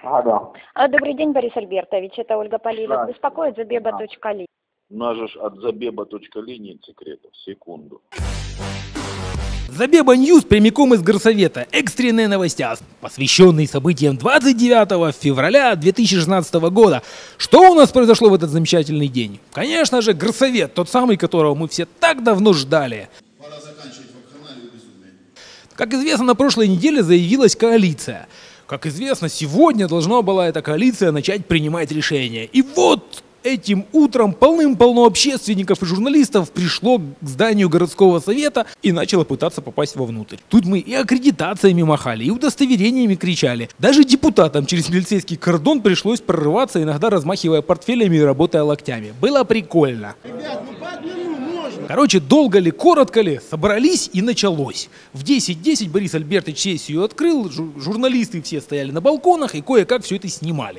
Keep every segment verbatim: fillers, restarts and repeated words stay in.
Алло. А, Добрый день, Борис Альбертович. Это Ольга Полилов. Да. Беспокоит забеба точка ли. У нас же ж от забеба точка ли нет секретов. Секунду. Забеба Ньюс прямиком из горсовета. Экстренные новости, посвященные событиям двадцать девятого февраля две тысячи шестнадцатого года. Что у нас произошло в этот замечательный день? Конечно же, горсовет, тот самый, которого мы все так давно ждали. Пора заканчивать вакханалию безумия. Как известно, на прошлой неделе заявилась коалиция. Как известно, сегодня должна была эта коалиция начать принимать решения. И вот этим утром полным-полно общественников и журналистов пришло к зданию городского совета и начало пытаться попасть вовнутрь. Тут мы и аккредитациями махали, и удостоверениями кричали. Даже депутатам через милицейский кордон пришлось прорываться, иногда размахивая портфелями и работая локтями. Было прикольно. Ребят, ну по одному можно. Короче, долго ли, коротко ли, собрались и началось. В десять десять Борис Альбертович сессию открыл, жур- журналисты все стояли на балконах и кое-как все это снимали.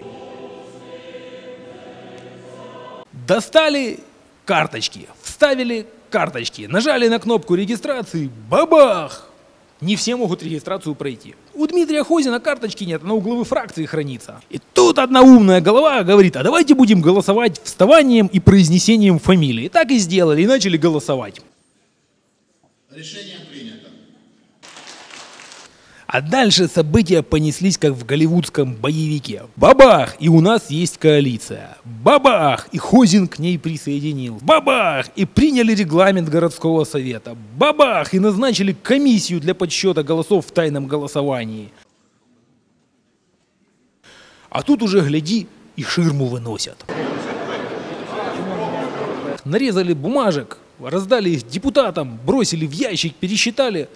Достали карточки, вставили карточки, нажали на кнопку регистрации, бабах! Не все могут регистрацию пройти. У Дмитрия Хозина карточки нет, она у главы фракции хранится. И тут одна умная голова говорит, а давайте будем голосовать вставанием и произнесением фамилии. Так и сделали, и начали голосовать. Решение принято. А дальше события понеслись, как в голливудском боевике. Бабах! И у нас есть коалиция. Бабах! И Хозин к ней присоединился. Бабах! И приняли регламент городского совета. Бабах! И назначили комиссию для подсчета голосов в тайном голосовании. А тут уже, гляди, и ширму выносят. Нарезали бумажек, раздали их депутатам, бросили в ящик, пересчитали.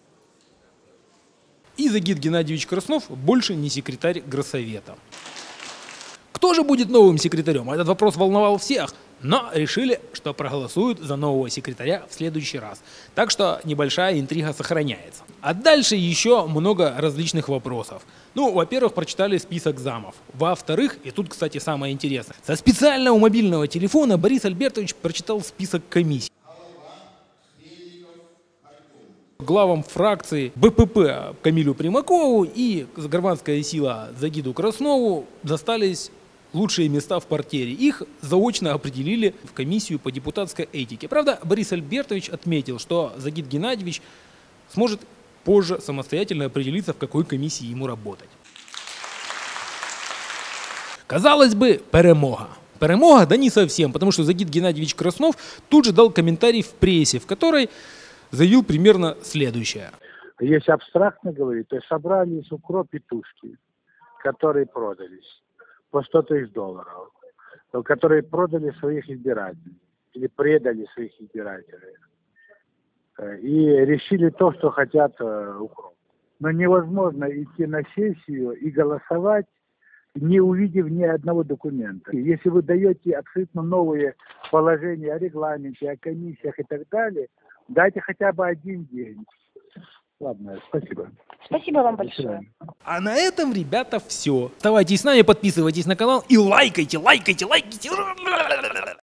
И Загид Геннадьевич Краснов больше не секретарь горсовета. Кто же будет новым секретарем? Этот вопрос волновал всех, но решили, что проголосуют за нового секретаря в следующий раз. Так что небольшая интрига сохраняется. А дальше еще много различных вопросов. Ну, во-первых, прочитали список замов. Во-вторых, и тут, кстати, самое интересное, со специального мобильного телефона Борис Альбертович прочитал список комиссий. Главам фракции БПП Камилю Примакову и Горбанская сила Загиду Краснову достались лучшие места в партере. Их заочно определили в комиссию по депутатской этике. Правда, Борис Альбертович отметил, что Загид Геннадьевич сможет позже самостоятельно определиться, в какой комиссии ему работать. Казалось бы, перемога. Перемога, да не совсем, потому что Загид Геннадьевич Краснов тут же дал комментарий в прессе, в которой заявил примерно следующее. Если абстрактно говорить, то собрались укроп и тушки, которые продались по сто тысяч долларов, которые продали своих избирателей или предали своих избирателей и решили то, что хотят укроп. Но невозможно идти на сессию и голосовать, не увидев ни одного документа. Если вы даете абсолютно новые положения о регламенте, о комиссиях и так далее, дайте хотя бы один день. Ладно, спасибо. Спасибо вам большое. А на этом, ребята, все. Оставайтесь с нами, подписывайтесь на канал и лайкайте, лайкайте, лайкайте.